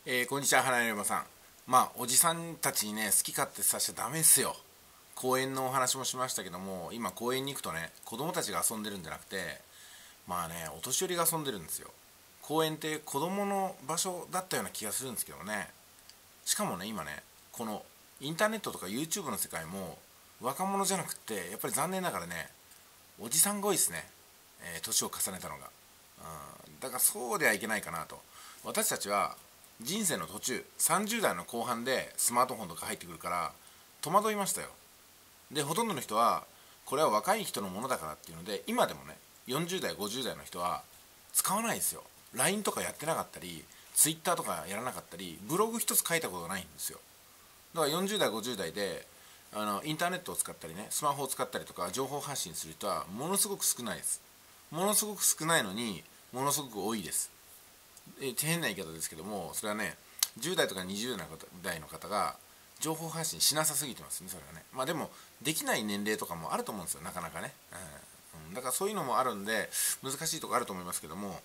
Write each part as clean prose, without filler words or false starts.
こんにちは、花山さん。おじさんたちにね、好き勝手させちゃダメですよ。公園のお話もしましたけども、今公園に行くとね、子供たちが遊んでるんじゃなくて、お年寄りが遊んでるんですよ。公園って子供の場所だったような気がするんですけどね。しかもね、今ね、このインターネットとか YouTube の世界も、若者じゃなくて、やっぱり残念ながらね、おじさんが多いですね。年を重ねたのが。だからそうではいけないかなと。私たちは人生の途中30代の後半でスマートフォンとか入ってくるから戸惑いましたよ。でほとんどの人はこれは若い人のものだからっていうので、今でもね40代50代の人は使わないですよ。 LINE とかやってなかったり Twitter とかやらなかったりブログ一つ書いたことがないんですよ。だから40代50代でインターネットを使ったりね、スマホを使ったりとか情報発信する人はものすごく少ないです。ものすごく少ないのにものすごく多いです。変な言い方ですけども、それはね10代とか20代の方が情報発信しなさすぎてますね、それはね。でもできない年齢とかもあると思うんですよ、なかなかね。だからそういうのもあるんで難しいところあると思いますけども、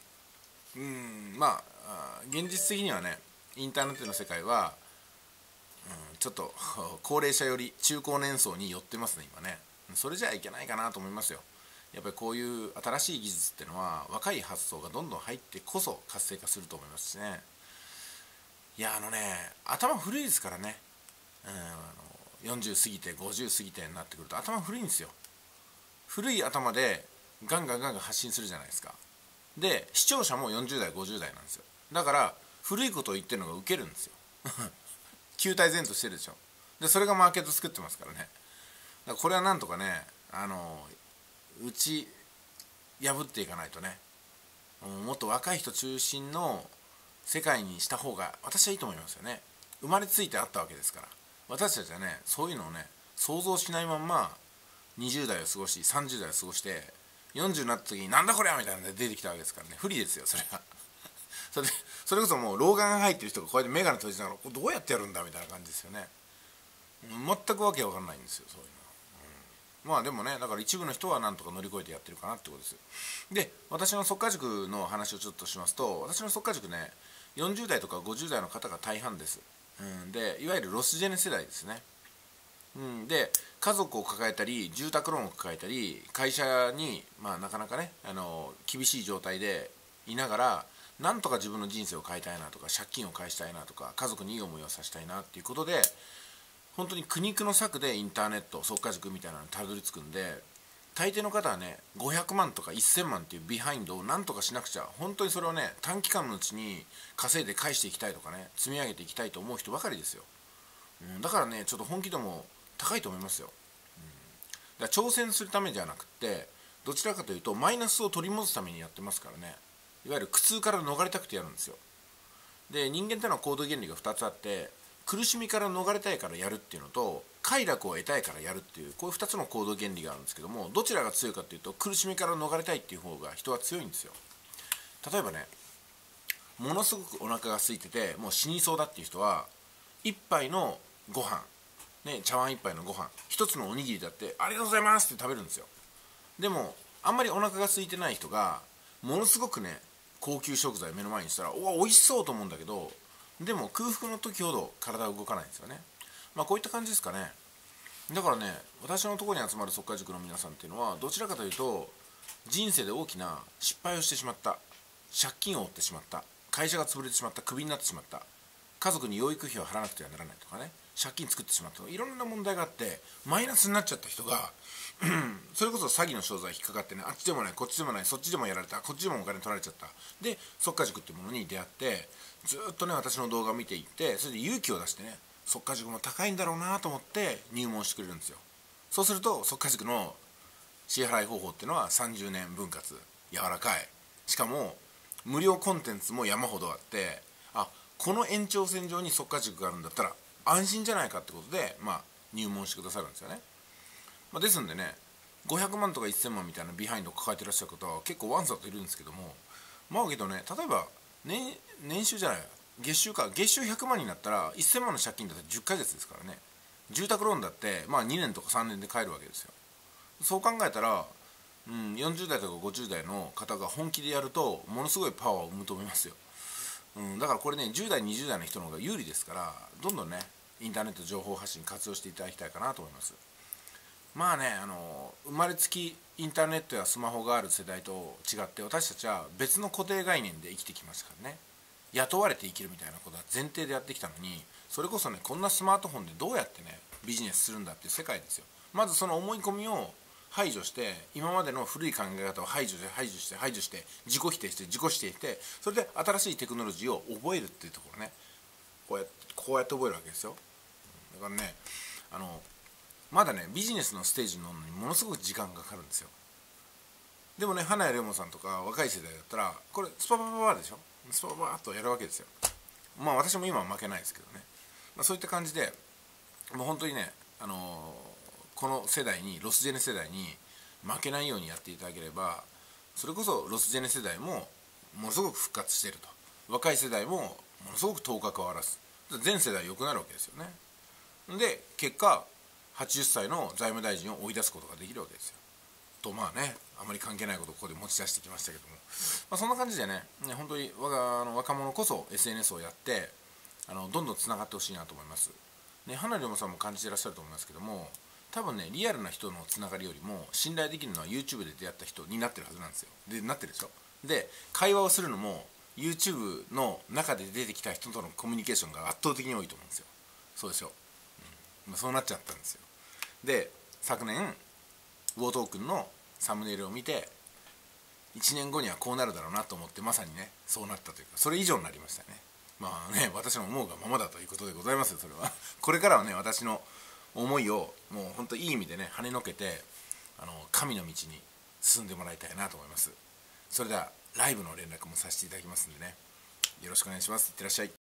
現実的にはねインターネットの世界は、ちょっと高齢者より中高年層に寄ってますね今ね。それじゃいけないかなと思いますよ。やっぱりこういう新しい技術っていうのは若い発想がどんどん入ってこそ活性化すると思いますしね。頭古いですからね、40過ぎて50過ぎてになってくると頭古いんですよ。古い頭でガンガンガンガン発信するじゃないですか。で視聴者も40代50代なんですよ。だから古いことを言ってるのがウケるんですよ。旧態前としてるでしょ。でそれがマーケット作ってますからね。だからこれはなんとかね打ち破っていかないとね、もっと若い人中心の世界にした方が私はいいと思いますよね。生まれついてあったわけですから。私たちはねそういうのをね想像しないまんま20代を過ごし30代を過ごして40になった時になんだこりゃみたいなので出てきたわけですからね。不利ですよそれは。それこそもう老眼が入ってる人がこうやって眼鏡閉じながらこれどうやってやるんだみたいな感じですよね。全くわけわかんないんですよ、そういうの。でもね、だから一部の人はなんとか乗り越えてやってるかなってことです。で私の速稼塾の話をちょっとしますと、私の速稼塾ね40代とか50代の方が大半です。でいわゆるロスジェネ世代ですね。で家族を抱えたり住宅ローンを抱えたり会社に、なかなかね厳しい状態でいながらなんとか自分の人生を変えたいなとか借金を返したいなとか家族にいい思いをさせたいなっていうことで、本当に苦肉の策でインターネット速稼塾みたいなのにたどり着くんで、大抵の方はね500万とか1000万っていうビハインドをなんとかしなくちゃ、本当にそれをね短期間のうちに稼いで返していきたいとかね積み上げていきたいと思う人ばかりですよ。だからねちょっと本気度も高いと思いますよ。だから挑戦するためじゃなくってどちらかというとマイナスを取り戻すためにやってますからね。いわゆる苦痛から逃れたくてやるんですよ。で人間ってのは行動原理が2つあって、苦しみから逃れたいからやるっていうのと快楽を得たいからやるっていう、こういう2つの行動原理があるんですけども、どちらが強いかっていうと苦しみから逃れたいっていう方が人は強いんですよ。例えばねものすごくお腹が空いててもう死にそうだっていう人は一杯のご飯ね、茶碗一杯のご飯一つのおにぎりだってありがとうございますって食べるんですよ。でもあんまりお腹が空いてない人がものすごくね高級食材目の前にしたらおわ美味しそうと思うんだけど、でも空腹の時ほど体は動かないんですよね。こういった感じですかね。だからね私のところに集まる速稼塾の皆さんっていうのはどちらかというと人生で大きな失敗をしてしまった、借金を負ってしまった、会社が潰れてしまった、クビになってしまった、家族に養育費を払わなくてはならないとかね、借金作ってしまったいろんな問題があってマイナスになっちゃった人がそれこそ詐欺の商材引っかかってね、あっちでもないこっちでもないそっちでもやられた、こっちでもお金取られちゃった、で速稼塾っていうものに出会ってずっとね私の動画を見ていって、それで勇気を出してね速稼塾も高いんだろうなと思って入門してくれるんですよ。そうすると速稼塾の支払い方法っていうのは30年分割柔らかい、しかも無料コンテンツも山ほどあって、この延長線上に速稼塾があるんだったら安心じゃないかってことで、入門してくださるんですよね。ですんでね500万とか1000万みたいなビハインドを抱えてらっしゃる方は結構わんさといるんですけども、けどね例えば、年収じゃない月収100万になったら1000万の借金だって10ヶ月ですからね。住宅ローンだって2年とか3年で買えるわけですよ。そう考えたら、40代とか50代の方が本気でやるとものすごいパワーを生むと思いますよ。 だからこれね10代20代の人の方が有利ですから、どんどんねインターネット情報発信活用していただきたいかなと思います。まあね、生まれつきインターネットやスマホがある世代と違って、私たちは別の固定概念で生きてきましたからね。雇われて生きるみたいなことは前提でやってきたのに、それこそねこんなスマートフォンでどうやってねビジネスするんだっていう世界ですよ。まずその思い込みを排除して、今までの古い考え方を排除して自己否定して、それで新しいテクノロジーを覚えるっていうところね、こうやって覚えるわけですよ。だからね、まだねビジネスのステージに乗るのにものすごく時間がかかるんですよ。でもね、花谷レモンさんとか若い世代だったらこれスパパパパでしょ、スパパパッとやるわけですよ。まあ私も今は負けないですけどね、そういった感じでもう本当にね、この世代に、ロスジェネ世代に負けないようにやっていただければ、それこそロスジェネ世代もものすごく復活していると、若い世代もものすごく頭角を現す、全世代良くなるわけですよね。で結果80歳の財務大臣を追い出すことができるわけですよ。とまあね、あまり関係ないことをここで持ち出してきましたけども、そんな感じでね、本当に若者こそ SNS をやってどんどんつながってほしいなと思います。ね、花龍馬さんも感じていらっしゃると思いますけども、多分ねリアルな人のつながりよりも信頼できるのは YouTube で出会った人になってるはずなんですよ。でなってるでしょ。で会話をするのも YouTube の中で出てきた人とのコミュニケーションが圧倒的に多いと思うんですよ。そうでしょ、そうなっちゃったんですよ。で昨年ウォートークンのサムネイルを見て、1年後にはこうなるだろうなと思って、まさにねそうなったというか、それ以上になりましたね。まあね、私の思うがままだということでございますよ。それはこれからはね、私の思いをもう本当いい意味でね跳ねのけて、神の道に進んでもらいたいなと思います。それではライブの連絡もさせていただきますんでね、よろしくお願いします。いってらっしゃい。